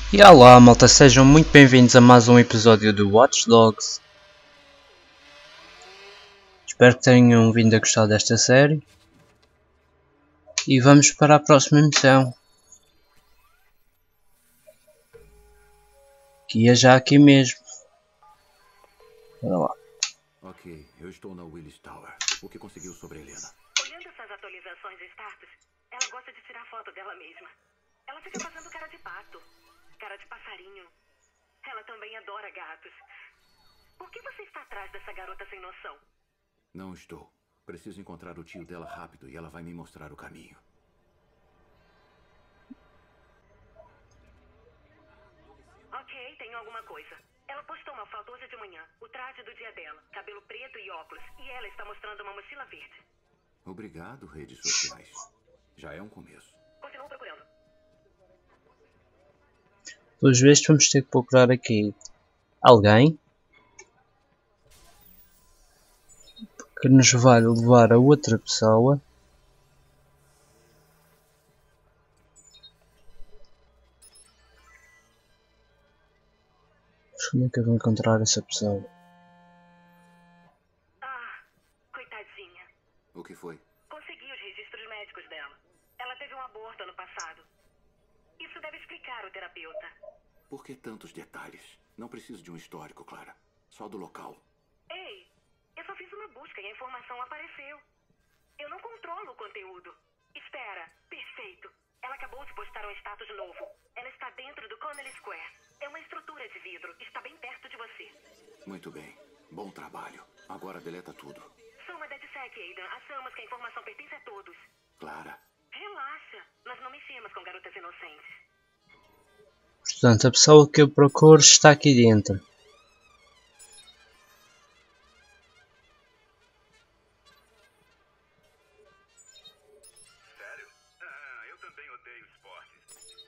E olá malta, sejam muito bem-vindos a mais um episódio do Watch Dogs. Espero que tenham vindo a gostar desta série. E vamos para a próxima missão. Que é já aqui mesmo. Olha lá. Ok, eu estou na Willis Tower. O que conseguiu sobre a Helena? Olhando essas atualizações de status, ela gosta de tirar foto dela mesma. Ela fica fazendo cara de pato, cara de passarinho. Ela também adora gatos. Por que você está atrás dessa garota sem noção? Não estou. Preciso encontrar o tio dela rápido e ela vai me mostrar o caminho. Ok, tenho alguma coisa. Ela postou uma foto hoje de manhã. O traje do dia dela, cabelo preto e óculos. E ela está mostrando uma mochila verde. Obrigado, redes sociais. Já é um começo. Continuo procurando. Pelos vistos vamos ter que procurar aqui alguém que nos vai levar a outra pessoa. Mas como é que eu vou encontrar essa pessoa? Ah, coitadinha. O que foi? Consegui os registros médicos dela. Ela teve um aborto ano passado. Isso deve explicar o terapeuta. Por que tantos detalhes? Não preciso de um histórico, Clara. Só do local. Ei, eu só fiz uma busca e a informação apareceu. Eu não controlo o conteúdo. Espera, perfeito. Ela acabou de postar um status novo. Ela está dentro do Connell Square. É uma estrutura de vidro. Está bem perto de você. Muito bem. Bom trabalho. Agora deleta tudo. Sou uma DedSec, Aidan. Achamos que a informação pertence a todos. Clara. Relaxa. Nós não mexemos com garotas inocentes. Portanto, a pessoa que eu procuro está aqui dentro. Sério? Eu também odeio esportes.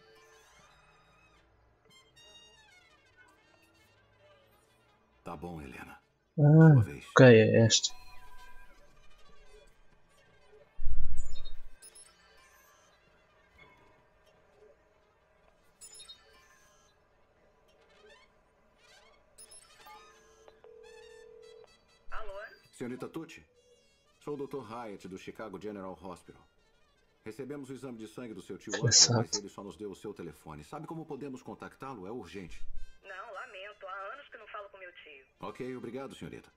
Tá bom, Helena. Ah, Sua vez. ok, é esta. Alô? Senhorita Tucci? Sou o Dr. Hyatt, do Chicago General Hospital. Recebemos o exame de sangue do seu tio Angelo, mas Exato. ele só nos deu o seu telefone. Sabe como podemos contactá-lo? É urgente. Não, lamento. Há anos que não falo com meu tio. Ok, obrigado, senhorita.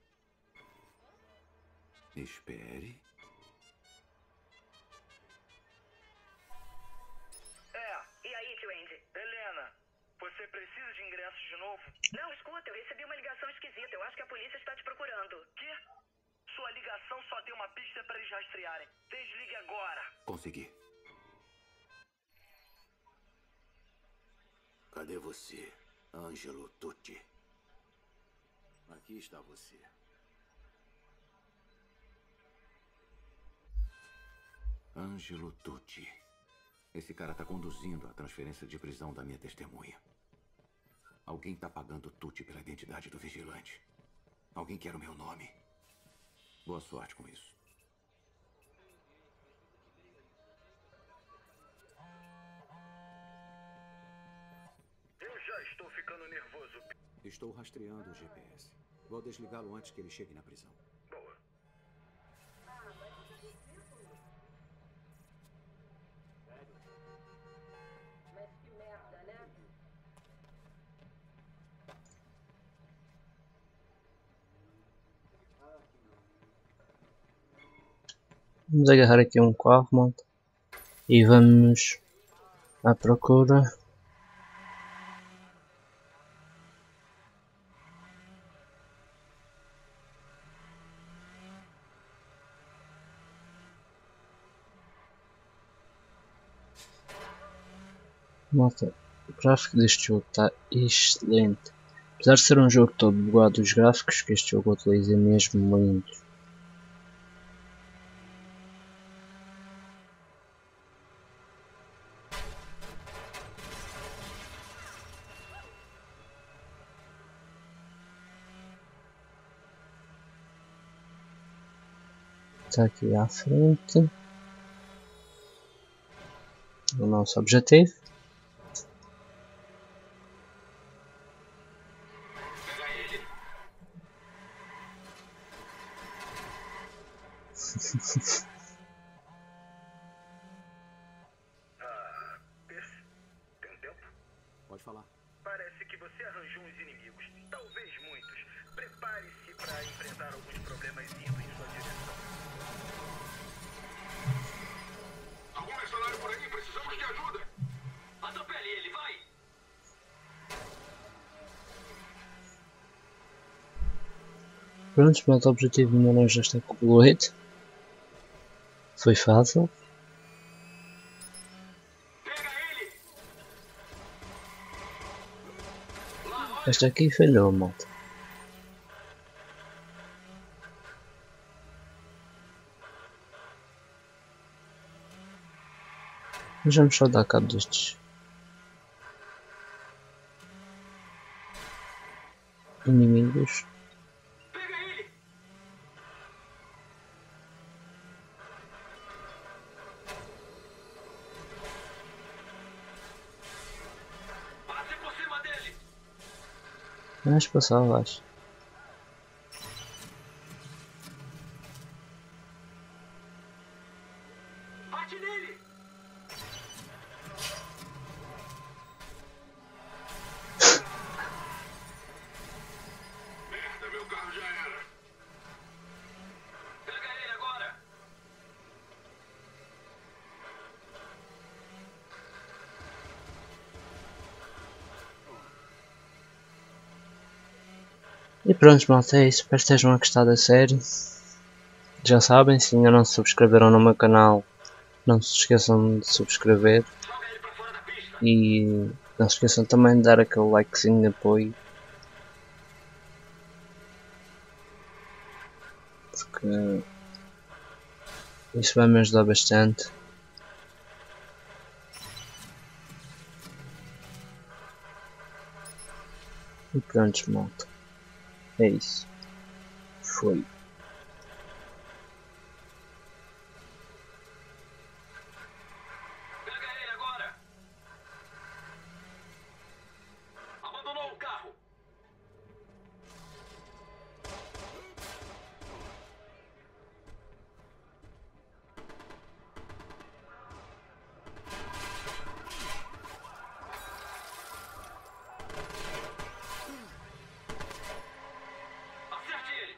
Espere. E aí, tio Andy? Helena, você precisa de ingressos de novo? Não, escuta, eu recebi uma ligação esquisita. Eu acho que a polícia está te procurando. Quê? Sua ligação só deu uma pista para eles rastrearem. Desligue agora. Consegui. Cadê você, Angelo Tucci? Aqui está você. Angelo Tucci. Esse cara tá conduzindo a transferência de prisão da minha testemunha. Alguém tá pagando Tucci pela identidade do vigilante. Alguém quer o meu nome. Boa sorte com isso. Eu já estou ficando nervoso. Estou rastreando o GPS. Vou desligá-lo antes que ele chegue na prisão. Boa. Vamos agarrar aqui um carro, malta. E vamos à procura. Malta, o gráfico deste jogo está excelente. Apesar de ser um jogo todo bugado, os gráficos que este jogo utiliza é mesmo lindos. Está aqui à frente o nosso objetivo. Percy, tem um tempo? Pode falar. Parece que você arranjou uns inimigos, talvez muitos. Prepare-se para enfrentar alguns problemas indo em sua direção. Algum mercenário por aí? Precisamos de ajuda. Atropele ele, vai! Pronto, o objetivo ainda não já está concluído. Foi fácil. Pega ele! Esta aqui falhou, malta. Mas vamos só dar cabo destes inimigos. Pega ele! Passe por cima dele! Mas passava, acho. Bate nele! Merda, meu carro já era. Pega ele agora! E pronto, malta, é isso. Espero que estejam a gostar da série. Já sabem, se ainda não se subscreveram no meu canal, não se esqueçam de subscrever. Joga ele pra fora da pista! E não se esqueçam também de dar aquele likezinho de apoio. Porque isso vai me ajudar bastante. E pronto, malta. É isso. Foi. Pega ele agora! Abandonou o carro! Acerte ele!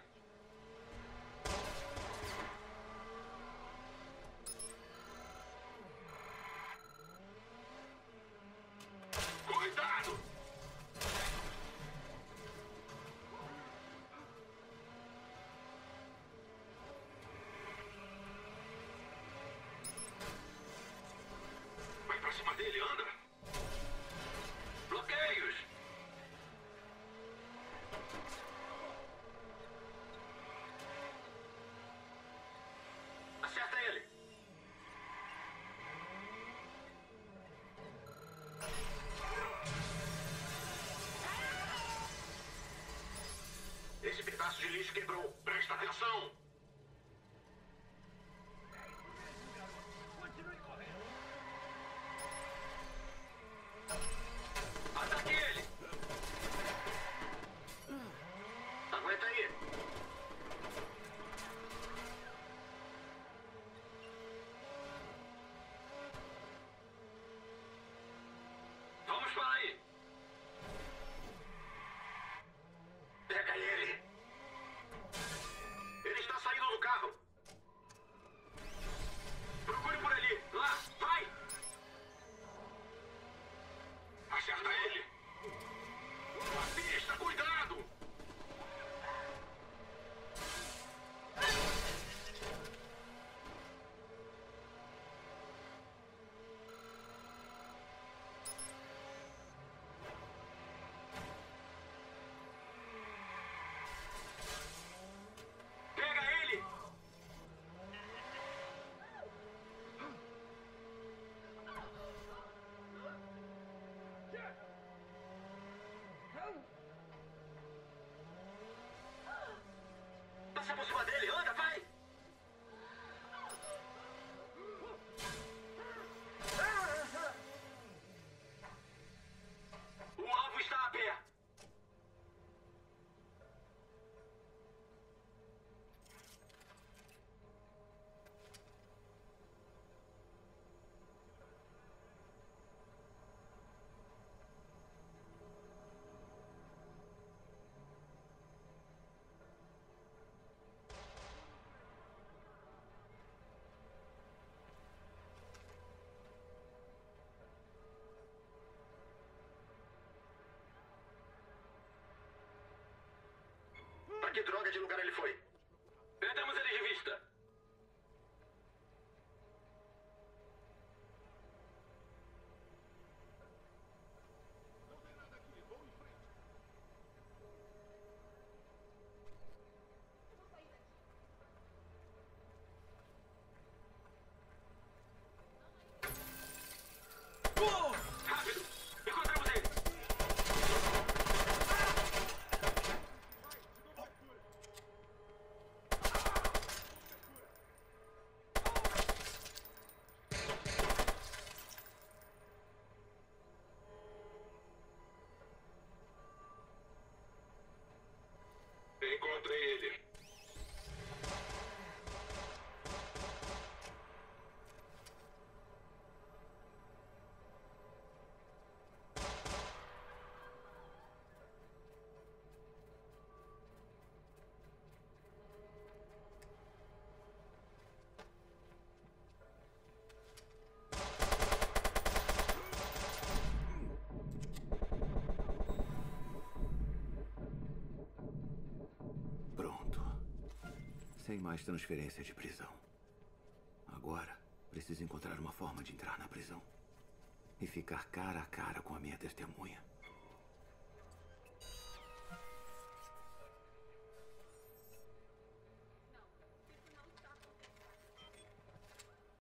Cuidado! Vai pra cima dele, anda. Bloqueios! Acerta ele! Esse pedaço de lixo quebrou. Presta atenção. Ataque ele! Aguenta aí! Vamos para aí! Pega ele. Ele está que droga de lugar ele foi? Perdemos ele de vista. Rápido! Encontramos ele! Encontrei ele. Pronto. Sem mais transferência de prisão. Agora, preciso encontrar uma forma de entrar na prisão. E ficar cara a cara com a minha testemunha.